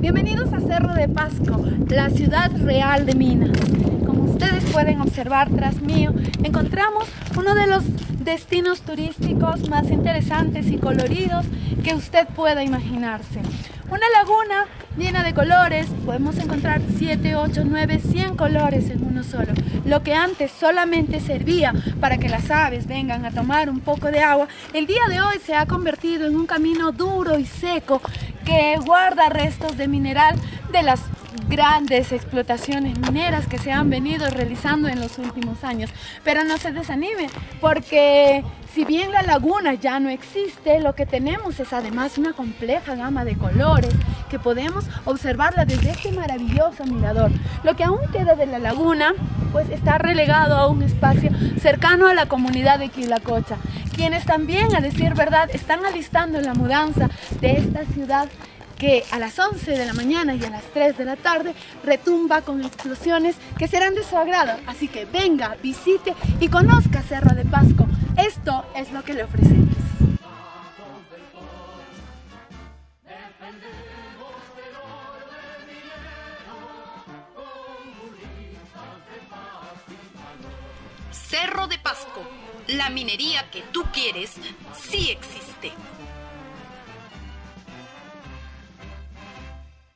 Bienvenidos a Cerro de Pasco, la ciudad real de Minas. Como ustedes pueden observar tras mío, encontramos uno de los destinos turísticos más interesantes y coloridos que usted pueda imaginarse. Una laguna llena de colores, podemos encontrar 7, 8, 9, 100 colores en uno solo. Lo que antes solamente servía para que las aves vengan a tomar un poco de agua, el día de hoy se ha convertido en un camino duro y seco que guarda restos de mineral de las grandes explotaciones mineras que se han venido realizando en los últimos años. Pero no se desanime, porque si bien la laguna ya no existe, lo que tenemos es además una compleja gama de colores que podemos observarla desde este maravilloso mirador. Lo que aún queda de la laguna pues está relegado a un espacio cercano a la comunidad de Quilacocha, quienes también, a decir verdad, están alistando la mudanza de esta ciudad que a las 11 de la mañana y a las 3 de la tarde retumba con explosiones que serán de su agrado. Así que venga, visite y conozca Cerro de Pasco. Esto es lo que le ofrecemos. Cerro de Pasco, la minería que tú quieres sí existe.